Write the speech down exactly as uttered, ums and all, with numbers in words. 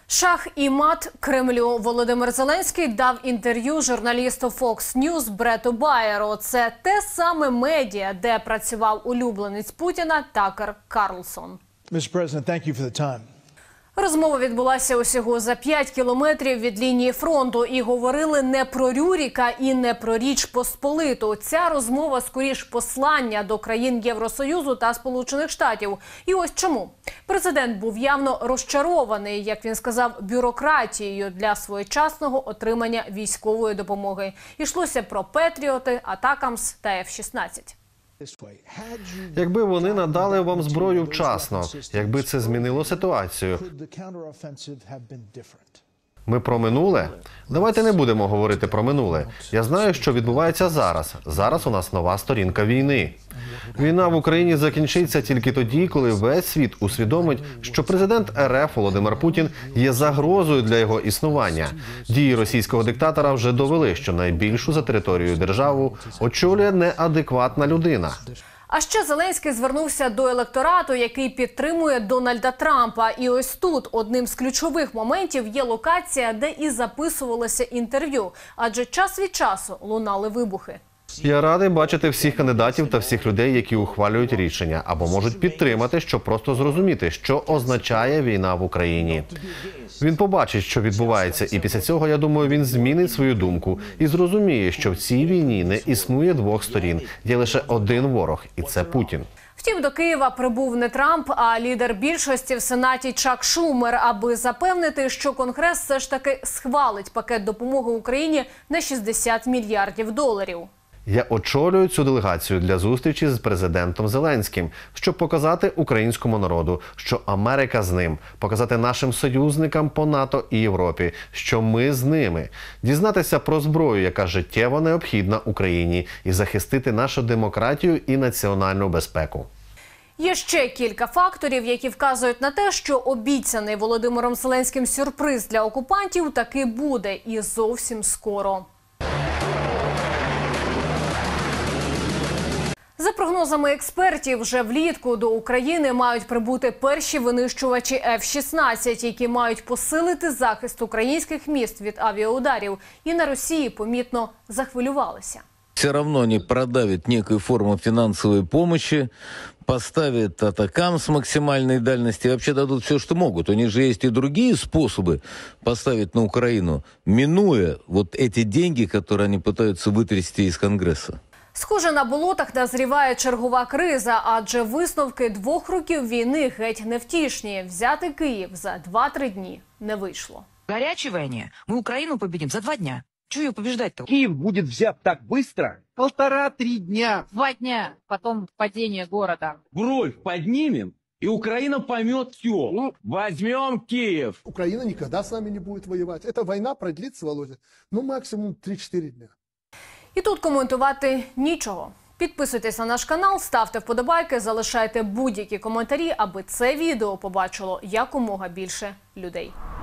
Шах і мат Кремлю. Володимир Зеленський дав інтерв'ю журналісту Fox News Брету Байеру. Це те саме медіа, де працював улюбленець Путіна Такер Карлсон. містер Президент, thank you for the time. Розмова відбулася усього за п'ять кілометрів від лінії фронту. І говорили не про Рюріка і не про Річ Посполиту. Ця розмова скоріш послання до країн Євросоюзу та Сполучених Штатів. І ось чому. Президент був явно розчарований, як він сказав, бюрократією для своєчасного отримання військової допомоги. Йшлося про Петріоти, Атакамс та еф шістнадцять. Якби вони надали вам зброю вчасно, якби це змінило ситуацію. Ми про минуле? Давайте не будемо говорити про минуле. Я знаю, що відбувається зараз. Зараз у нас нова сторінка війни. Війна в Україні закінчиться тільки тоді, коли весь світ усвідомить, що президент ер еф Володимир Путін є загрозою для його існування. Дії російського диктатора вже довели, що найбільшу за територією державу очолює неадекватна людина. А ще Зеленський звернувся до електорату, який підтримує Дональда Трампа. І ось тут одним з ключових моментів є локація, де і записувалося інтерв'ю. Адже час від часу лунали вибухи. Я радий бачити всіх кандидатів та всіх людей, які ухвалюють рішення або можуть підтримати, щоб просто зрозуміти, що означає війна в Україні. Він побачить, що відбувається, і після цього, я думаю, він змінить свою думку і зрозуміє, що в цій війні не існує двох сторін, є лише один ворог, і це Путін. Втім, до Києва прибув не Трамп, а лідер більшості в Сенаті Чак Шумер, аби запевнити, що Конгрес все ж таки схвалить пакет допомоги Україні на шістдесят мільярдів доларів. Я очолюю цю делегацію для зустрічі з президентом Зеленським, щоб показати українському народу, що Америка з ним, показати нашим союзникам по НАТО і Європі, що ми з ними, дізнатися про зброю, яка життєво необхідна Україні, і захистити нашу демократію і національну безпеку. Є ще кілька факторів, які вказують на те, що обіцяний Володимиром Зеленським сюрприз для окупантів таки буде і зовсім скоро. За прогнозами експертів, вже влітку до України мають прибути перші винищувачі еф шістнадцять, які мають посилити захист українських міст від авіаударів. І на Росії помітно захвилювалися. Все равно они продавят некую форму финансовой помощи, поставят атакам с максимальной дальности и вообще дадут все, что могут. У них же есть и другие способы поставить на Украину, минуя вот эти деньги, которые они пытаются вытрясти из Конгресса. Схоже, на болотах назріває чергова криза, адже висновки двох років війни геть невтішні. Взяти Київ за два-три дні не вийшло. Горячей войне мы Украину победим за два дня. Чего ее побеждать-то? Киев будет взят так быстро? Полтора-три дня. Два дня, потом падение города. Бровь поднимем, и Украина поймет все. Ну, возьмем Киев. Украина никогда с нами не будет воевать. Эта война продлится, Володя, ну максимум три-чотири дня. І тут коментувати нічого. Підписуйтесь на наш канал, ставте вподобайки, залишайте будь-які коментарі, аби це відео побачило якомога більше людей.